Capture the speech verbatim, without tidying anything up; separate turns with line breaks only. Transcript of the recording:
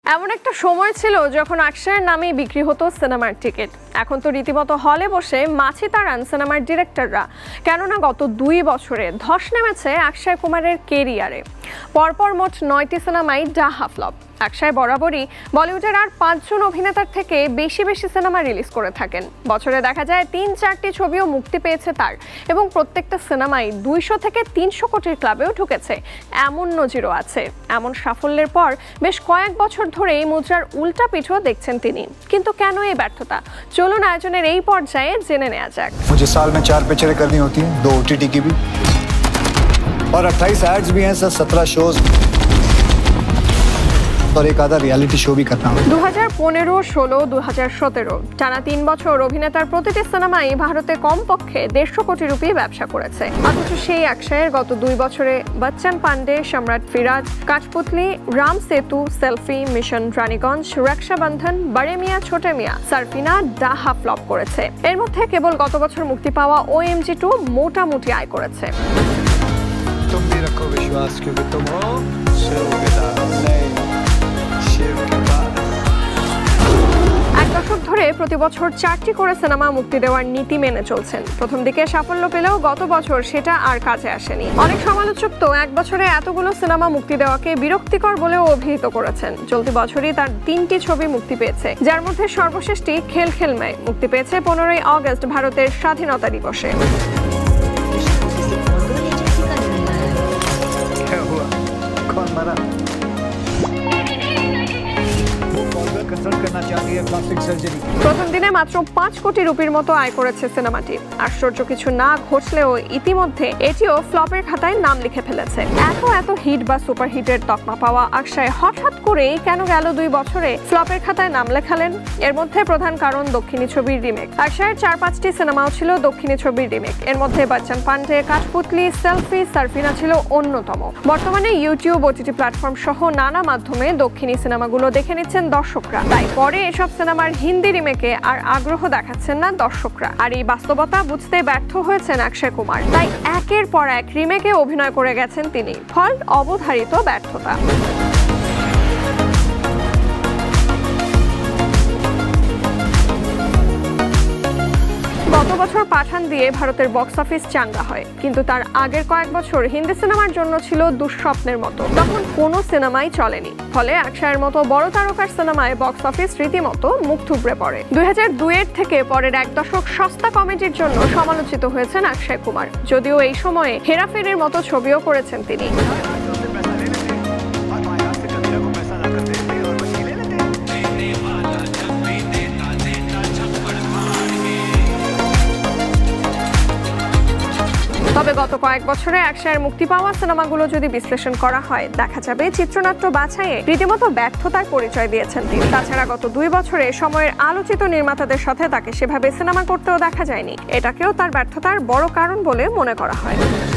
এমন একটা সময় ছিল যখন আকশায়ের নামেই বিক্রি হতো সিনেমার টিকিট। এখন তো রীতিমতো হলে বসে মাছি তাড়ান সিনেমার ডিরেক্টররা, কেননা গত দুই বছরে ধস নেমেছে অক্ষয় কুমারের কেরিয়ারে। পরপর মোট নয়টি সিনেমায় ডাহা ফ্লপ। অক্ষয় বরাবরই বলিউডের আর পাঁচজন অভিনেতার থেকে বেশি বেশি সিনেমা রিলিজ করে থাকেন। বছরে দেখা যায় তিন চারটি ছবিও মুক্তি পেয়েছে তার, এবং প্রত্যেকটা সিনেমাই দুইশো থেকে তিনশো কোটির ক্লাবেও ঢুকেছে। এমন নজিরও আছে। এমন সাফল্যের পর বেশ কয়েক বছর ধরে এই মুদ্রার উল্টা পিঠও দেখছেন তিনি। কিন্তু কেন এই ব্যর্থতা? চলুন আয়োজনের এই পর্যায়ে জেনে নেওয়া যাক।
मुझे साल में चार पिक्चरें करनी होती हैं, दो ओटीटी की भी, और अट्ठाईस एड्स भी हैं, सर सत्रह शोज और एक आधा रियलिटी शो भी करना है।
दो हज़ार पंद्रह, ষোলো, दो हज़ार सत्रह টানা তিন বছর অভিনেতার প্রতিটি সিনেমাই ভারতে কমপক্ষে দেড়শো কোটি রুপি ব্যবসা করেছে। অথচ সেই অক্ষয়ের গত দুই বছরে বচ্চন পান্ডে, সম্রাট ফিরাজ, কাঠপুতলি, রাম সেতু, সেলফি, মিশন রানীগঞ্জ, রক্ষাবন্ধন, বড়ে মিয়া ছোটে মিয়া, সারফিনা, ডাহা ফ্লপ করেছে। এর মধ্যে কেবল গত বছর মুক্তি পাওয়া ও এম জি টু মোটামুটি আয় করেছে।
तुम भी रखो विश्वास क्योंकि तुम हो शेरों के दास, नहीं शेरों के दास।
এক দশক ধরে প্রতি বছর চারটি করে সিনেমা মুক্তি দেওয়ার নীতি মেনে চলছেন। প্রথম দিকে সাফল্য পেলেও গত বছর সেটা আর কাজে আসেনি। অনেক সমালোচক তো এক বছরে এতগুলো সিনেমা মুক্তি দেওয়াকে বিরক্তিকর বলেও অভিহিত করেছেন। চলতি বছরই তার তিনটি ছবি মুক্তি পেয়েছে, যার মধ্যে সর্বশেষটি খেল খেল মে মুক্তি পেয়েছে পনেরোই আগস্ট ভারতের স্বাধীনতা দিবসে। প্রথম দিনে মাত্র পাঁচ কোটি রুপির মতো আয় করেছে সিনেমাটি। আশ্চর্য কিছু না ঘটলেও ইতিমধ্যে এটিও ফ্লপের খাতায় নাম লিখে ফেলেছে। এত এত হিট বা সুপার হিটের তকমা পাওয়া অক্ষয় হঠাৎ করেই কেন গেল দুই বছরে ফ্লপের খাতায় নাম লেখালেন? এর মধ্যে প্রধান কারণ দক্ষিণী ছবির রিমেক। অক্ষয়ের চার পাঁচটি সিনেমাও ছিল দক্ষিণী ছবির রিমেক। এর মধ্যে বচ্চন পান্ডে, কাঠপুতলি, সেলফি, সারফিনা ছিল অন্যতম। বর্তমানে ইউটিউব, ওটিটি প্ল্যাটফর্ম সহ নানা মাধ্যমে দক্ষিণী সিনেমাগুলো দেখে নিচ্ছেন দর্শকরা। তাই পরে এসব সিনেমার হিন্দি রিমেকে আর আগ্রহ দেখাচ্ছেন না দর্শকরা। আর এই বাস্তবতা বুঝতে ব্যর্থ হয়েছেন অক্ষয় কুমার। তাই একের পর এক রিমেকে অভিনয় করে গেছেন তিনি। ফল অবধারিত ব্যর্থতা। গত বছর পাঠান দিয়ে ভারতের বক্স অফিস চাঙ্গা হয়, কিন্তু তার আগের কয়েক বছর হিন্দি সিনেমার জন্য ছিল দুঃস্বপ্নের মতো। তখন কোনো সিনেমাই চলেনি। ফলে অক্ষয়ের মতো বড় তারকার সিনেমায় বক্স অফিস রীতিমতো মুখ থুবড়ে পড়ে। দুই হাজার দুই এর থেকে পরের এক দশক সস্তা কমেডির জন্য সমালোচিত হয়েছেন অক্ষয় কুমার। যদিও এই সময়ে হেরাফেরির মতো ছবিও করেছেন তিনি। তবে গত কয়েক বছরে অক্ষয়ের মুক্তি পাওয়া সিনেমাগুলো যদি বিশ্লেষণ করা হয়, দেখা যাবে চিত্রনাট্য বাছাইয়ে রীতিমতো ব্যর্থতার পরিচয় দিয়েছেন তিনি। তাছাড়া গত দুই বছরে সময়ের আলোচিত নির্মাতাদের সাথে তাকে সেভাবে সিনেমা করতেও দেখা যায়নি। এটাকেও তার ব্যর্থতার বড় কারণ বলে মনে করা হয়।